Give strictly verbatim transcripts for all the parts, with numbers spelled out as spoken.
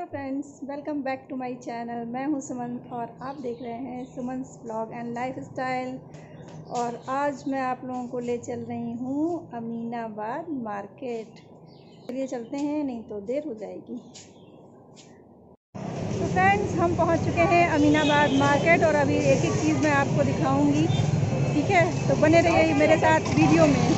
Hello friends, welcome back to my channel. मैं हूं सुमन और आप देख रहे हैं Suman's blog and lifestyle. और आज मैं आप लोगों को ले चल रही हूं अमीनाबाद मार्केट। चलिए चलते हैं, नहीं तो देर हो जाएगी। तो फ्रेंड्स, हम पहुंच चुके हैं अमीनाबाद मार्केट और अभी एक एक चीज़ मैं आपको दिखाऊंगी, ठीक है? तो बने रहिए मेरे साथ वीडियो में।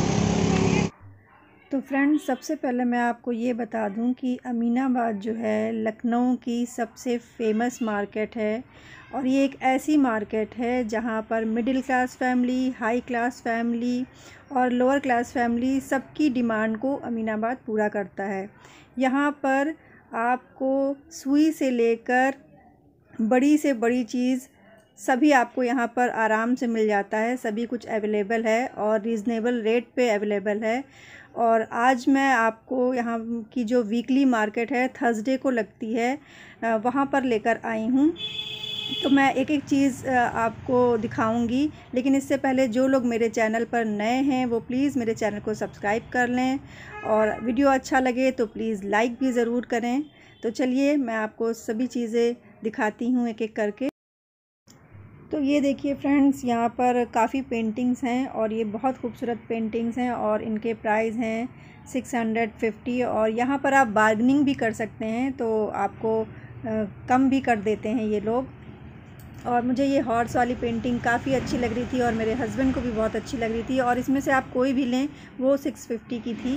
तो फ्रेंड्स, सबसे पहले मैं आपको ये बता दूं कि अमीनाबाद जो है लखनऊ की सबसे फेमस मार्केट है। और ये एक ऐसी मार्केट है जहां पर middle class family, high class family और लोअर क्लास फैमिली सबकी डिमांड को अमीनाबाद पूरा करता है। यहां पर आपको सुई से लेकर बड़ी से बड़ी चीज़ सभी आपको यहाँ पर आराम से मिल जाता है। सभी कुछ अवेलेबल है और रीज़नेबल रेट पे अवेलेबल है। और आज मैं आपको यहाँ की जो वीकली मार्केट है, थर्सडे को लगती है, वहाँ पर लेकर आई हूँ। तो मैं एक एक चीज़ आपको दिखाऊंगी, लेकिन इससे पहले जो लोग मेरे चैनल पर नए हैं वो प्लीज़ मेरे चैनल को सब्सक्राइब कर लें और वीडियो अच्छा लगे तो प्लीज़ लाइक भी ज़रूर करें। तो चलिए मैं आपको सभी चीज़ें दिखाती हूँ एक एक करके। तो ये देखिए फ्रेंड्स, यहाँ पर काफ़ी पेंटिंग्स हैं और ये बहुत खूबसूरत पेंटिंग्स हैं और इनके प्राइस हैं सिक्स हंड्रेड फिफ्टी। और यहाँ पर आप बार्गेनिंग भी कर सकते हैं, तो आपको आ, कम भी कर देते हैं ये लोग। और मुझे ये हॉर्स वाली पेंटिंग काफ़ी अच्छी लग रही थी और मेरे हस्बैंड को भी बहुत अच्छी लग रही थी। और इसमें से आप कोई भी लें, वो सिक्स फिफ्टी की थी।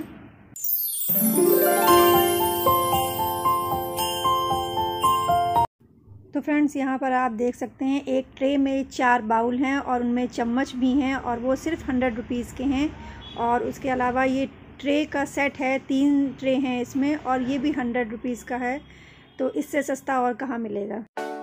तो फ्रेंड्स, यहाँ पर आप देख सकते हैं एक ट्रे में चार बाउल हैं और उनमें चम्मच भी हैं और वो सिर्फ हंड्रेड रुपीज़ के हैं। और उसके अलावा ये ट्रे का सेट है, तीन ट्रे हैं इसमें और ये भी हंड्रेड रुपीज़ का है। तो इससे सस्ता और कहाँ मिलेगा।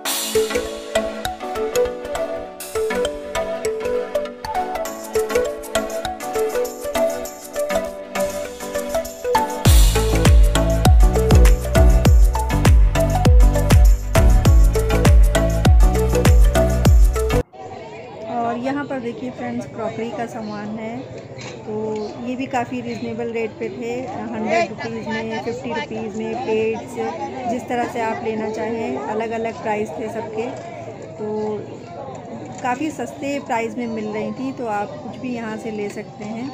यहाँ पर देखिए फ्रेंड्स, क्रॉकरी का सामान है, तो ये भी काफ़ी रीज़नेबल रेट पे थे। हंड्रेड रुपीज़ में, फिफ्टी रुपीज़ में प्लेट्स, जिस तरह से आप लेना चाहें, अलग अलग प्राइस थे सबके। तो काफ़ी सस्ते प्राइस में मिल रही थी, तो आप कुछ भी यहाँ से ले सकते हैं।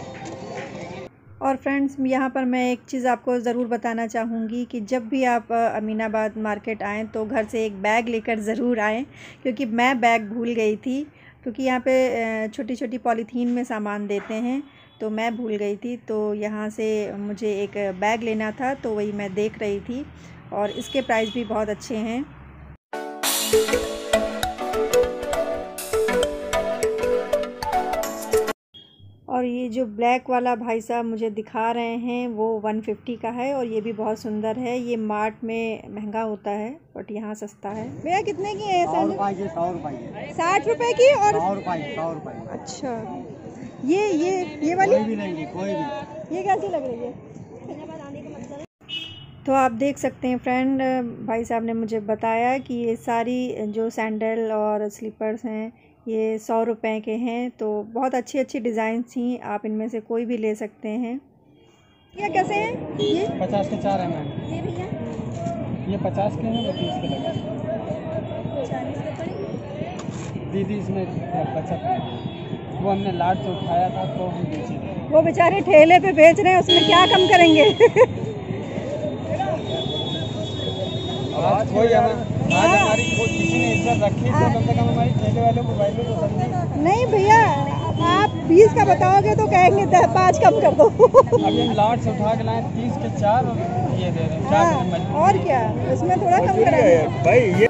और फ्रेंड्स, यहाँ पर मैं एक चीज़ आपको ज़रूर बताना चाहूँगी कि जब भी आप अमीनाबाद मार्केट आएँ तो घर से एक बैग लेकर ज़रूर आएँ, क्योंकि मैं बैग भूल गई थी। क्योंकि यहाँ पे छोटी छोटी पॉलीथीन में सामान देते हैं, तो मैं भूल गई थी। तो यहाँ से मुझे एक बैग लेना था, तो वही मैं देख रही थी और इसके प्राइस भी बहुत अच्छे हैं। और ये जो ब्लैक वाला भाई साहब मुझे दिखा रहे हैं वो वन फिफ्टी का है और ये भी बहुत सुंदर है। ये मार्ट में महंगा होता है बट यहाँ सस्ता है। भैया कितने की है? सौ रुपये सौ रुपये साठ रुपए की और सौ रुपये सौ रुपये अच्छा, ये ये ये वाली कोई भी लेंगे, कोई भी। ये कैसी लग रही है? तो आप देख सकते हैं फ्रेंड, भाई साहब ने मुझे बताया कि ये सारी जो सैंडल और स्लीपर्स हैं ये सौ रुपए के हैं। तो बहुत अच्छी अच्छी डिज़ाइन थी, आप इनमें से कोई भी ले सकते हैं। ये कैसे हैं? ये पचास के चार है मैम। ये भैया ये पचास के हैं, वो तीस के लगे। दीदी इसमें बचत है, वो हमने लाट से उठाया था तो हम बेचे। वो बेचारे ठेले पे बेच रहे हैं, उसमें क्या कम करेंगे? आज कोई आज हमारी किसी ने इज्जत रखी तो कम से कम हमारी ठेले वालों को भाई को समझे। नहीं भैया, आप बीस का बताओगे तो कहेंगे पाँच कम कर दो। अभी हम लाट से उठा के लाए तीस के चार और ये दे रहे हैं। हाँ, और क्या, इसमें थोड़ा कम करेंगे भाई। ये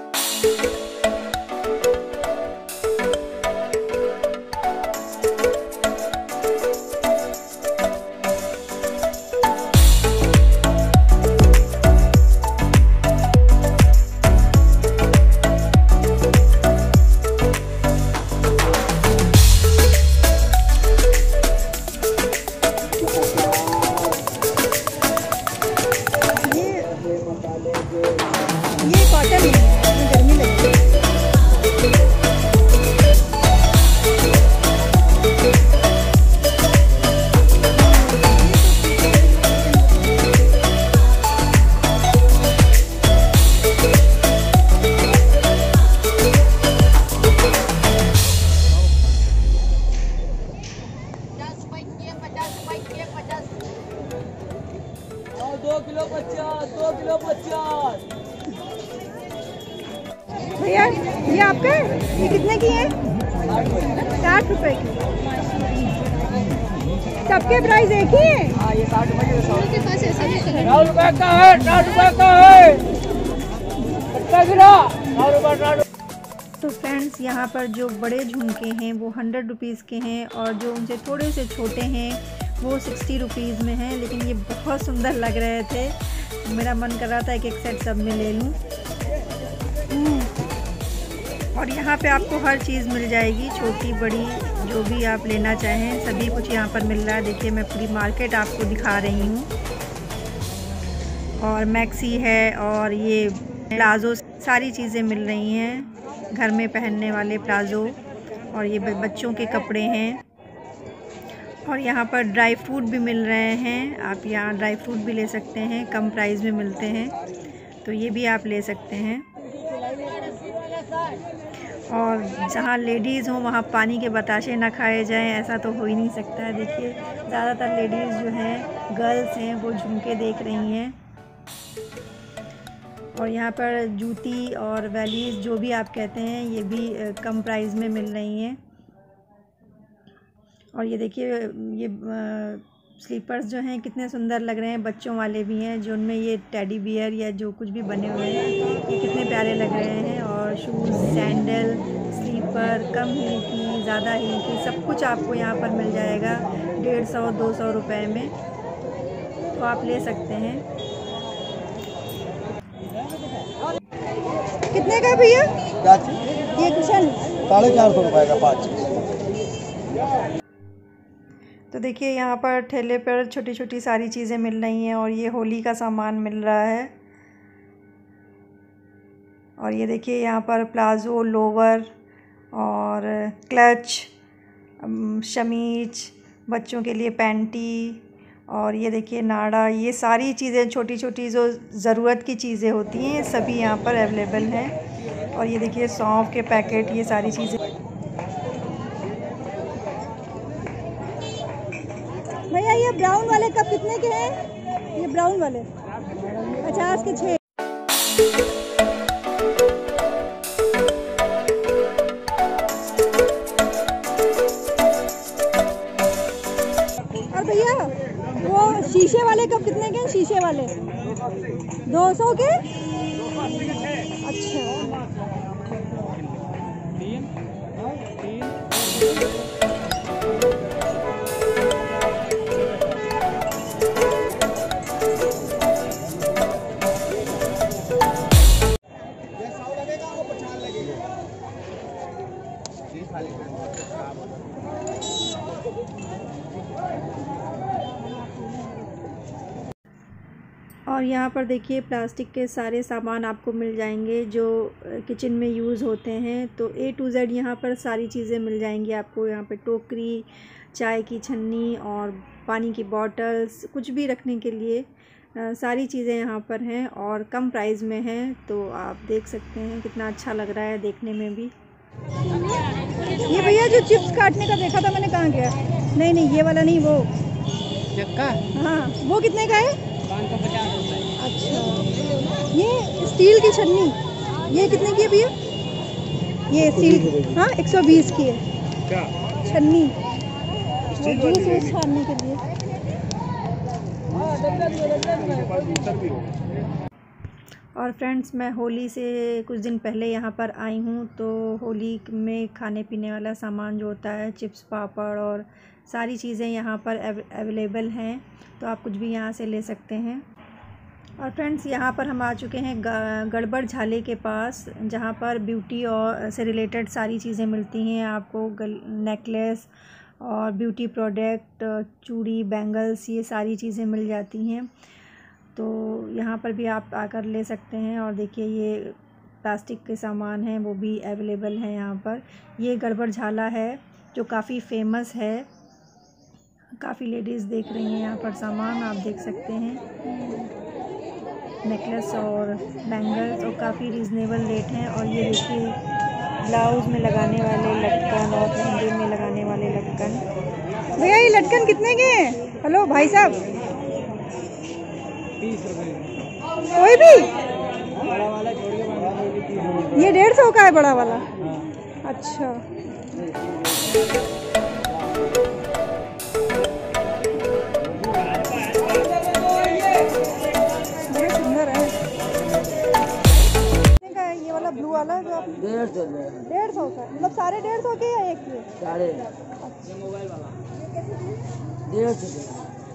ये कॉटन है। किलो पचास, दो किलो पचास। भैया ये आपका ये कितने की है? साठ रुपए की। सबके प्राइस एक ही है? हाँ ये साठ रुपए की। साठ रुपए का है, साठ रुपए का है। कितना गिरा? साठ रुपए, साठ। तो फ्रेंड्स यहाँ पर जो बड़े झुमके हैं वो हंड्रेड रुपीज़ के हैं और जो उनसे थोड़े से छोटे हैं वो सिक्सटी रुपीज़ में हैं। लेकिन ये बहुत सुंदर लग रहे थे, मेरा मन कर रहा था एक एक सेट सब में ले लूँ। और यहाँ पे आपको हर चीज़ मिल जाएगी, छोटी बड़ी जो भी आप लेना चाहें सभी कुछ यहाँ पर मिल रहा है। देखिए मैं पूरी मार्केट आपको दिखा रही हूँ। और मैक्सी है और ये प्लाज़ो, सारी चीज़ें मिल रही हैं, घर में पहनने वाले प्लाज़ो। और ये बच्चों के कपड़े हैं। और यहाँ पर ड्राई फ्रूट भी मिल रहे हैं, आप यहाँ ड्राई फ्रूट भी ले सकते हैं, कम प्राइस में मिलते हैं, तो ये भी आप ले सकते हैं। और जहाँ लेडीज़ हों वहाँ पानी के बताशे ना खाए जाएं, ऐसा तो हो ही नहीं सकता है। देखिए ज़्यादातर लेडीज़ जो हैं, गर्ल्स हैं, वो झुमके देख रही हैं। और यहाँ पर जूती और वैलीज़ जो भी आप कहते हैं ये भी कम प्राइस में मिल रही हैं। और ये देखिए ये स्लीपर्स जो हैं कितने सुंदर लग रहे हैं, बच्चों वाले भी हैं जो उनमें ये टेडी बियर या जो कुछ भी बने हुए हैं, ये कितने प्यारे लग रहे हैं। और शूज़, सैंडल, स्लीपर, कम हील की, ज़्यादा हील की, सब कुछ आपको यहाँ पर मिल जाएगा डेढ़ सौ दो सौ रुपये में, तो आप ले सकते हैं। कितने का भैया ये कुशन? साढ़े चार सौ रुपये का पाँच। तो देखिए यहाँ पर ठेले पर छोटी छोटी सारी चीज़ें मिल रही हैं और ये होली का सामान मिल रहा है। और ये देखिए यहाँ पर प्लाज़ो, लोवर और क्लच, शमीज, बच्चों के लिए पैंटी, और ये देखिए नाड़ा, ये सारी चीज़ें छोटी छोटी जो ज़रूरत की चीज़ें होती हैं सभी यहाँ पर अवेलेबल हैं। और ये देखिए सौंफ के पैकेट, ये सारी चीज़ें। भैया ये ब्राउन वाले कप कितने के हैं? ये ब्राउन वाले पचास के छः। और भैया वो शीशे वाले कप कितने के हैं? शीशे वाले दो सौ के। अच्छा और यहाँ पर देखिए प्लास्टिक के सारे सामान आपको मिल जाएंगे जो किचन में यूज़ होते हैं। तो ए टू जेड यहाँ पर सारी चीज़ें मिल जाएंगी आपको। यहाँ पे टोकरी, चाय की छन्नी और पानी की बॉटल्स, कुछ भी रखने के लिए आ, सारी चीज़ें यहाँ पर हैं और कम प्राइस में हैं। तो आप देख सकते हैं कितना अच्छा लग रहा है देखने में भी। ये भैया जो चिप्स काटने का देखा था मैंने, कहाँ गया? नहीं नहीं ये वाला नहीं, वो चक्का। हाँ वो कितने का है? पाँच सौ पचास रुपये। अच्छा ये स्टील की छन्नी ये कितने की है भैया? ये स्टील, हाँ एक सौ बीस की है क्या छन्नी, वो जूस वूस छानने के लिए। और फ्रेंड्स मैं होली से कुछ दिन पहले यहाँ पर आई हूँ, तो होली में खाने पीने वाला सामान जो होता है, चिप्स, पापड़ और सारी चीज़ें यहाँ पर अवेलेबल हैं, तो आप कुछ भी यहाँ से ले सकते हैं। और फ्रेंड्स यहाँ पर हम आ चुके हैं गड़बड़ झाले के पास, जहाँ पर ब्यूटी और से रिलेटेड सारी चीज़ें मिलती हैं आपको। नेकलेस और ब्यूटी प्रोडक्ट, चूड़ी, बैंगल्स, ये सारी चीज़ें मिल जाती हैं। तो यहाँ पर भी आप आकर ले सकते हैं। और देखिए ये प्लास्टिक के सामान हैं वो भी अवेलेबल हैं यहाँ पर। ये गड़बड़ झाला है जो काफ़ी फेमस है, काफ़ी लेडीज़ देख रही हैं यहाँ पर सामान, आप देख सकते हैं। नेकलेस और बैंगल्स और काफ़ी रीज़नेबल रेट हैं। और ये देखिए ब्लाउज़ में लगाने वाले लटकन और लहंगे में लगाने वाले लटकन। भैया ये लटकन कितने के हैं? हेलो भाई साहब, तीस रुपये कोई भी? बड़ा वाला छोड़ के बड़ा वाला भी तीस रुपये। ये डेढ़ सौ का है बड़ा वाला? हाँ। अच्छा। बड़े सुंदर है। ये वाला ब्लू वाला जो आप डेढ़ सौ डेढ़ सौ का, मतलब सारे डेढ़ सौ के या एक के? साढ़े डेढ़ सौ।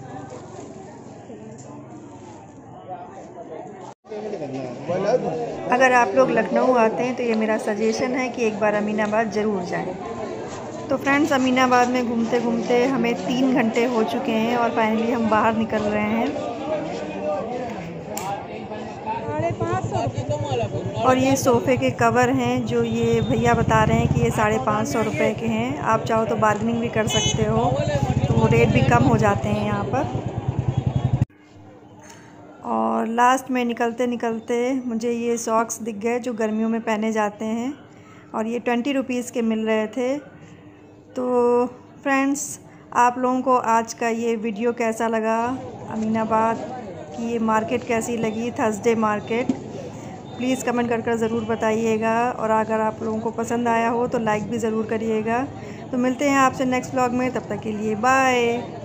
अगर आप लोग लखनऊ आते हैं तो ये मेरा सजेशन है कि एक बार अमीनाबाद ज़रूर जाएं। तो फ्रेंड्स, अमीनाबाद में घूमते घूमते हमें तीन घंटे हो चुके हैं और फाइनली हम बाहर निकल रहे हैं। साढ़े पाँच सौ और ये सोफ़े के कवर हैं जो ये भैया बता रहे हैं कि ये साढ़े पाँच सौ रुपये के हैं। आप चाहो तो बार्गेनिंग भी कर सकते हो, तो रेट भी कम हो जाते हैं यहाँ पर। और लास्ट में निकलते निकलते मुझे ये सॉक्स दिख गए जो गर्मियों में पहने जाते हैं, और ये ट्वेंटी रुपीज़ के मिल रहे थे। तो फ्रेंड्स, आप लोगों को आज का ये वीडियो कैसा लगा, अमीनाबाद की ये मार्केट कैसी लगी, थर्सडे मार्केट, प्लीज़ कमेंट कर कर ज़रूर बताइएगा। और अगर आप लोगों को पसंद आया हो तो लाइक भी ज़रूर करिएगा। तो मिलते हैं आपसे नेक्स्ट व्लॉग में, तब तक के लिए बाय।